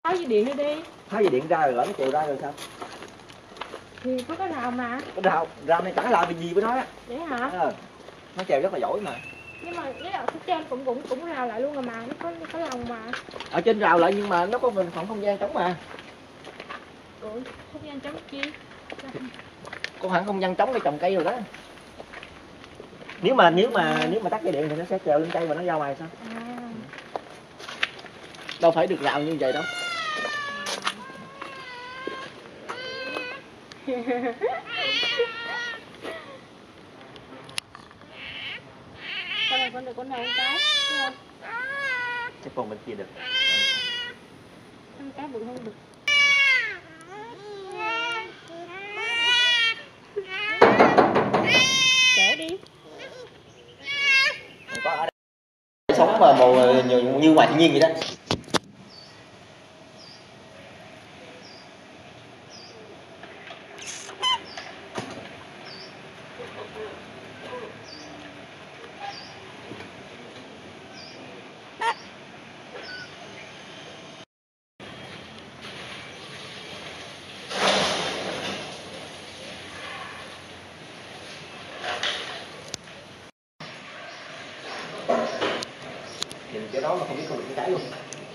Tháo dây điện đi. Tháo dây điện ra rồi lỡ nó trèo ra rồi sao? Thì có cái rào mà. Cái rào này chẳng làm gì với nó á. Vậy hả? Nó trèo rất là giỏi mà. Nhưng mà cái ở phía trên cũng rào lại luôn rồi mà, nó có lòng mà. Ở trên rào lại nhưng mà nó có phần không gian trống mà. Ủa, không gian trống chi? Có hẳn không gian trống để trồng cây rồi đó. Nếu mà tắt dây điện thì nó sẽ trèo lên cây và nó ra ngoài sao? Đâu phải được rào như vậy đâu. Con này con được con đầu cái, thấy không? Chắc con bên kia được. Con cái bự hơn được. Kể đi. Có ở đây sống mà màu như ngoài thiên nhiên vậy đó. Nhìn cái đó mà không biết không được cái luôn.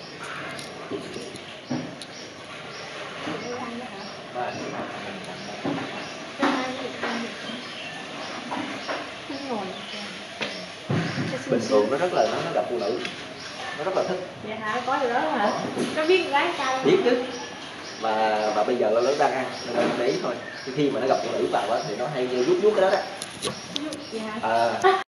Bình thường nó gặp phụ nữ, nó rất là thích. Dạ hả? Có điều đó hả? Nó biết gái trai. Biết chứ. Và bây giờ nó đang ăn nên là để ý thôi. Khi mà nó gặp phụ nữ vào thì nó hay vuốt cái đó đó. Dạ hả?